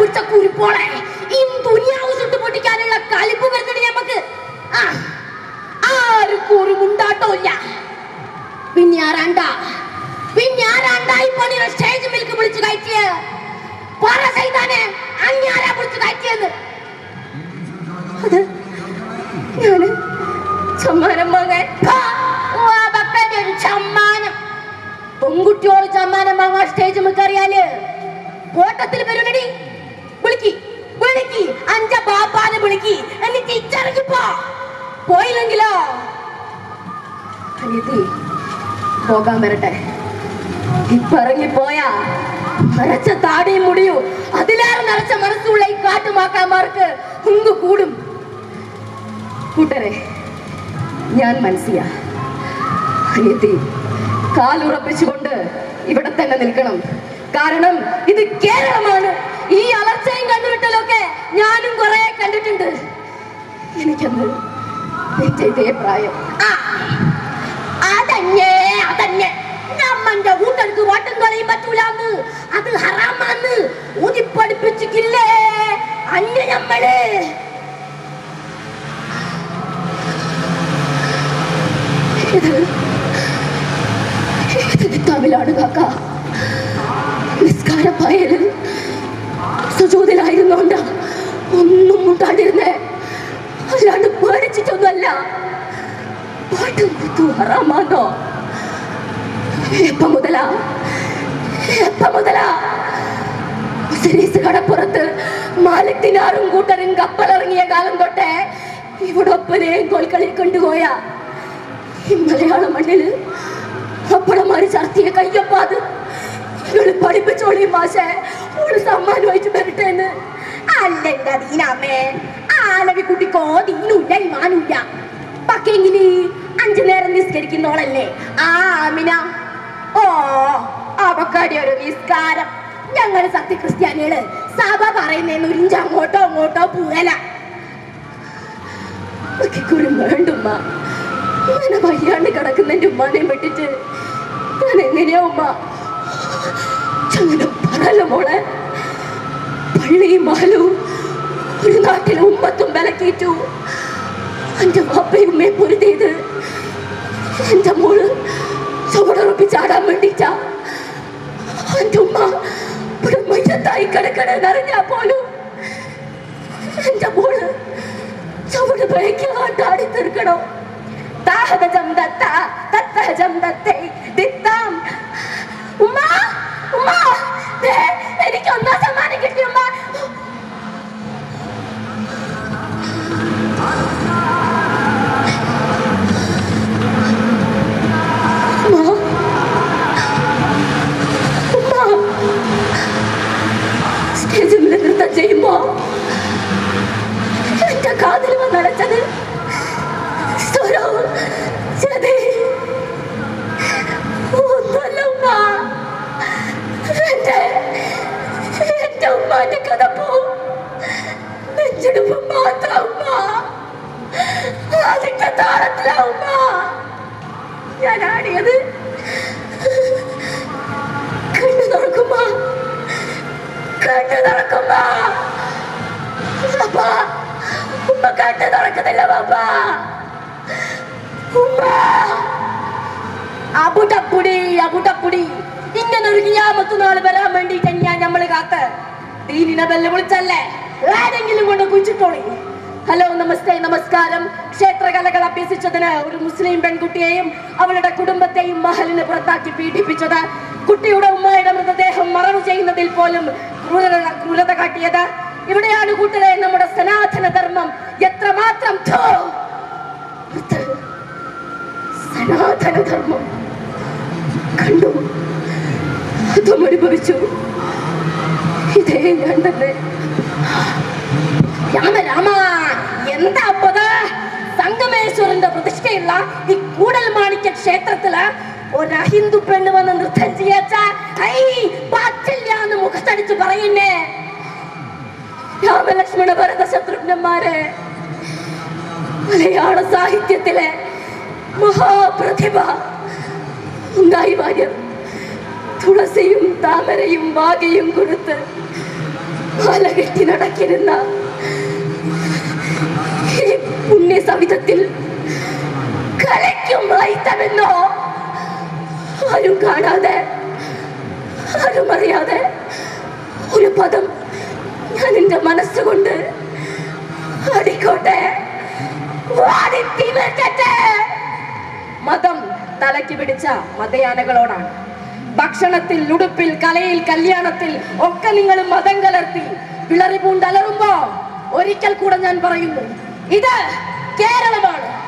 പിടിച്ച കുരുപ്പോളെ ഈ ദുനിയാവ് ചുട്ടുപൊട്ടിക്കാനുള്ള കളിപ്പ് വരുന്നുണ്ട് ഞമ്മക്ക്. ആർക്കും ഒരു മുണ്ടാട്ടമില്ല. പിന്നെ ആരാണ്ടായി പണിയുടെ സ്റ്റേജ് മിൽക്ക് വിളിച്ചു കയറ്റിയ പറ ചെയ്താനെ അങ്ങാരാ വിളിച്ചു കയറ്റിയത്? ഞാന് സമ്മാനം വാങ്ങാൻ ഒരു സമ്മാനം പെൺകുട്ടിയോട് സമ്മാനം വാങ്ങാൻ സ്റ്റേജ് മിക്കറിയാല് ഓട്ടത്തിൽ വരുന്നടി വിളിക്കി വിളിക്കി അഞ്ച ബാപ്പാനെ വിളിക്കി എന്നിട്ട് ഇച്ചിറങ്ങിപ്പോ പോയില്ലെങ്കിലോ അനിയത്തി പോകാൻ വരട്ടെ. ഇപ്പൊ ഇറങ്ങിപ്പോയാ നരച്ച താടിയും മുടിയും അതിലേറെ നരച്ച മനസ്സുള്ള ഈ കാട്ടുമാക്കാന്മാർക്ക് കുങ്കു കൂടും. കൂട്ടരെ, ഞാൻ മനസ്സിയ അനിയത്തി കാലുറപ്പിച്ചുകൊണ്ട് ഇവിടെ തന്നെ നിൽക്കണം. കാരണം ഇത് കേരളമാണ്. ഈ അലർച്ചയും കണ്ടുവിട്ടലൊക്കെ ഞാനും കുറെ കണ്ടിട്ടുണ്ട്. എനിക്കന്ന് ഇതേ പ്രായം. അതന്നെ നമ്മന്റെ കൂട്ടർക്ക് വട്ടം കളിയും പറ്റൂലാന്ന്, അത് ഹറാമാന്ന് ഊതിപ്പടിപ്പിച്ചിട്ടില്ലേ അന്യ നമ്മള്. തമിഴ്നാട് കാക്ക നിസ്കാരപ്പായല് സുജൂദിലായിരുന്നോണ്ട ഒന്നും മുണ്ടാണ്ടിരുന്നേ, അല്ലാണ്ട് പേടിച്ചിട്ടൊന്നുമല്ല. പാട്ടും കുത്തു ഹറാമാന്നോ? എപ്പ മുതലാ കടപ്പുറത്ത് മാലിക് കൂട്ടരും കപ്പലിറങ്ങിയ കാലം തൊട്ടേ ഇവിടെ ഒപ്പനെയും കോൽക്കളി കൊണ്ടുപോയ ഈ മലയാള മണ്ണില് അപ്പളമാര് ചർത്തിയ കയ്യപ്പാത് ഇവള് പഠിപ്പിച്ചോളി മാഷേ, ഓള് സമ്മാനമായിട്ട് വരട്ടെന്ന്. അല്ലെന്റെ ദീനാമേ, ആലവി കുട്ടിക്കോ ദീനുല്ല ഇമാനുല്ല. പക്കെങ്കില് 5 നേരം നിസ്കരിക്കുന്നോളല്ലേ ആ ആമിന. ഓ അവക്കടി ഒരു നിസ്കാരം. ഞങ്ങള് സത്യക്രിസ്ത്യാനികള് സഭ പറയുന്നേന്ന് ഉരിഞ്ച അങ്ങോട്ടോ പൂവല വേണ്ടുമ്മ. അങ്ങനെ വയ്യാണ്ട് കിടക്കുന്ന എന്റെ ഉമ്മാനെയും വിട്ടിട്ട് ഞാൻ എങ്ങനെയാ ഉമ്മ? അങ്ങനെ പറയല്ലോ മോളെ. പള്ളിയും മാലവും ഒരു നാട്ടിലെ ഉമ്മത്തും വിലക്കിയിട്ടു എന്റെ വാപ്പയും ഉമ്മയെ പൊരുതിയത് എന്റെ മോള് ചുവടുറപ്പിച്ചാടാൻ വേണ്ടിട്ടാ. എന്റെ ഉമ്മ ഇവിടെ മയ്യത്തായി കിടക്കണെന്നറിഞ്ഞാ പോലും എന്റെ മോള് ചുവട് ഭയക്കാണ്ടാടി തീർക്കണോ? എനിക്ക് ഒന്നാം സമ്മാനം കിട്ടി ഉമ്മ. സ്റ്റേജിൽ നൃത്തം ചെയ്യുമ്പോ എന്റെ കാതിൽ വന്നടച്ചത് ഒന്നുമല്ല ഉമ്മ. എന്റെ ഉമ്മാന്റെ കഥ പോവും നെഞ്ചെടുപ്പ് മാത്രം ഉമ്മ. അതിന്റെ താളത്തിലാ ഉമ്മ ഞാൻ ആടിയത്. കണ്ണു തുറക്കുമ്പോ ഉമ്മ കണ്ണു തുറക്കുന്നില്ല ബാബ. അബുടപ്പുടി ഇങ്ങനെ ഒരു ഖിയാമത്ത് നാൾ വരാൻ വേണ്ടിട്ട് തന്നെയാ നമ്മള് കാത്ത്. ദീനിനെ ബെല്ല് വിളിച്ചല്ലേ ആരെങ്കിലും കൊണ്ട് കുഴിച്ചിട്ടോളി. ഹലോ, നമസ്തേ, നമസ്കാരം. ക്ഷേത്രകലകൾ അഭ്യസിച്ചതിന് ഒരു മുസ്ലിം പെൺകുട്ടിയെയും അവളുടെ കുടുംബത്തെയും മഹലിന് പുറത്താക്കി പീഡിപ്പിച്ചത്, കുട്ടിയുടെ ഉമ്മയുടെ മൃതദേഹം മറവ് ചെയ്യുന്നതിൽ പോലും ക്രൂരത കാട്ടിയത്, ഇവിടെയാണ് കൂട്ടരെ നമ്മുടെ സനാതന ധർമ്മം എത്രമാത്രം സനാതന ധർമ്മം കണ്ടു, അതും അനുഭവിച്ചു. ഇതേ ഞാൻ തന്നെ. രാമ എന്താ അപ്പത്? സംഗമേശ്വരന്റെ പ്രതിഷ്ഠയുള്ള ഈ കൂടൽ മാണിക്യ ക്ഷേത്രത്തില് ഒരു അഹിന്ദു പെണ്ണ് വന്ന് നൃത്തം ചെയ്യാച്ചാ പാറ്റില്ലാന്ന് മുഖത്തടിച്ച് പറയുന്നേ. രാമലക്ഷ്മണ ഭരത ശത്രുഘ്നന്മാരെ മലയാള സാഹിത്യത്തിലെ മഹാപ്രതിഭ ഉണ്ടായി വാര്യർ തുളസിയും താമരയും വാകയും കൊടുത്ത് അലകെട്ടി നടക്കിരുന്ന ഈ പുണ്യ സവിധത്തിൽ കലയ്ക്കും റൈത്തമെന്നോ ആരും കാണാതെ ആരും അറിയാതെ ഒരു പദം ഞാൻ എന്റെ മനസ്സുകൊണ്ട് അടിക്കോട്ടെ. മതം തലയ്ക്ക് പിടിച്ച മതയാനകളോടാണ്. ഭക്ഷണത്തിൽ, ഉടുപ്പിൽ, കലയിൽ, കല്യാണത്തിൽ ഒക്കെ നിങ്ങൾ മതം കലർത്തി പിളറി പൂണ്ടലറുമ്പോ ഒരിക്കൽ കൂടെ ഞാൻ പറയുന്നു, ഇത് കേരളമാണ്.